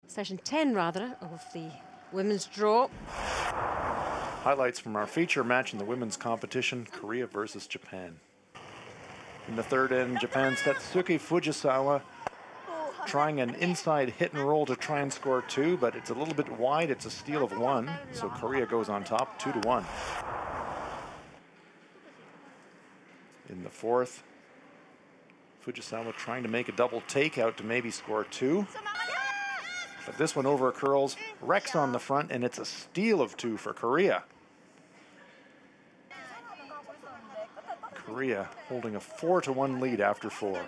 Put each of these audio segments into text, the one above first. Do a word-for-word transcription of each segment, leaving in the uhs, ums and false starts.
session ten rather, of the women's draw. Highlights from our feature match in the women's competition, Korea versus Japan. In the third end, Japan's Satsuki Fujisawa trying an inside hit and roll to try and score two, but it's a little bit wide. It's a steal of one, so Korea goes on top, two to one. In the fourth, Fujisawa trying to make a double takeout to maybe score two. But this one over curls, Rex on the front, and it's a steal of two for Korea. Korea holding a four to one lead after four.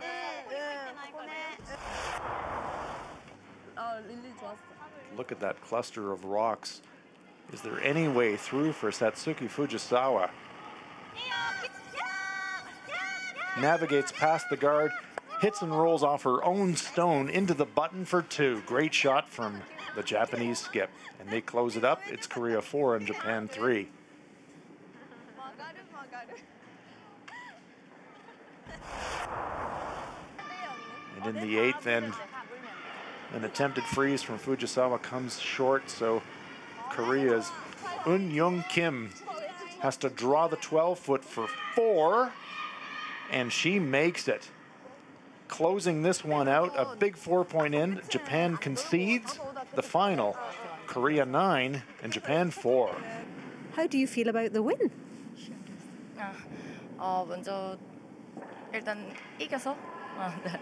Look at that cluster of rocks. Is there any way through for Satsuki Fujisawa? Navigates past the guard, hits and rolls off her own stone into the button for two. Great shot from the Japanese skip. And they close it up. It's Korea four and Japan three. And in the eighth end, an attempted freeze from Fujisawa comes short, so Korea's Eun Young Kim has to draw the twelve foot for four, and she makes it. Closing this one out, a big four-point end. Japan concedes the final. Korea nine and Japan four. How do you feel about the win? 아, 어, 먼저 일단 이겨서 어, 네.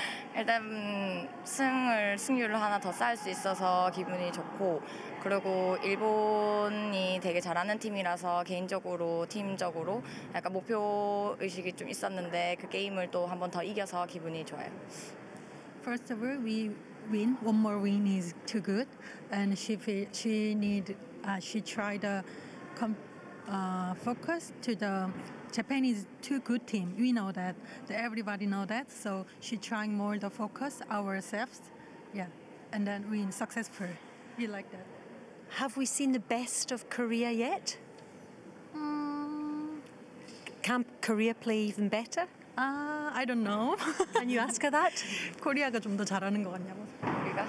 일단 승을 승률을 하나 더 쌓을 수 있어서 기분이 좋고, 그리고 일본이 되게 잘하는 팀이라서 개인적으로 팀적으로 약간 목표 의식이 좀 있었는데 그 게임을 또 한 번 더 이겨서 기분이 좋아요. First of all, we win. One more win is too good, and she feel, she need uh, she tried to come uh, focus to the Japanese too good team. We know that. Everybody know that. So she trying more to focus ourselves, yeah, and then win successful. We like that. Have we seen the best of Korea yet? Mm, Can Korea play even better? uh, I don't know. Can you ask her that? 코리아가 좀 더 잘하는 것 같냐고. 우리가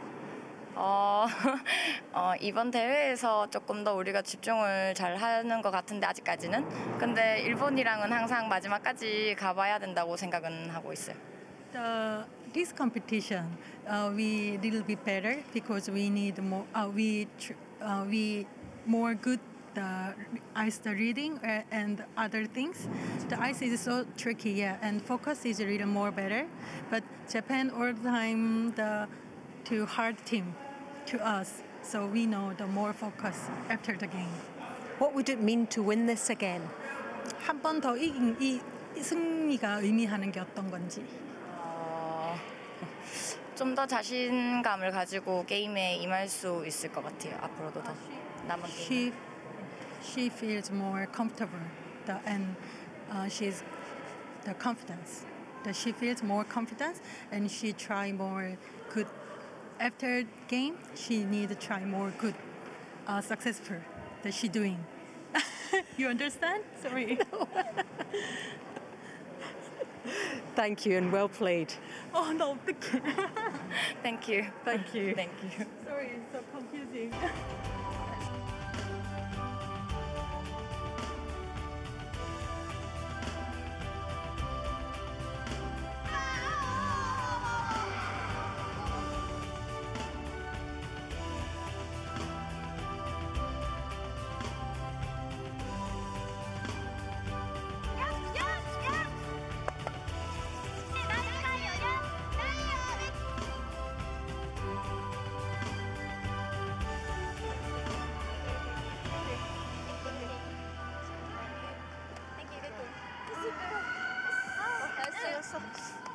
어, 어, 이번 대회에서 조금 더 우리가 집중을 잘 하는 것 같은데 아직까지는. 근데 일본이랑은 항상 마지막까지 가봐야 된다고 생각은 하고 있어요. The, this competition, uh, we little bit better because we need more. Uh, we tr uh, we more good the ice the reading uh, and other things. The ice is so tricky, yeah, and focus is really more better. But Japan all the time the too hard team to us, so we know the more focus after the game. What would it mean to win this again? 한 번 더 이긴 이 승리가 의미하는 게 어떤 건지. 좀 더 자신감을 가지고 게임에 임할 수 있을 것 같아요. 앞으로도 더 남은 게임. She she feels more comfortable, the, and uh, she's the confidence. That she feels more confidence, and she try more good. After game, she need to try more good, uh, successful that she doing. You understand? Sorry. No. Thank you and well played. 어, 나 어떡해. Thank you. Thank you. Thank you. Sorry, it's so confusing. 됐어.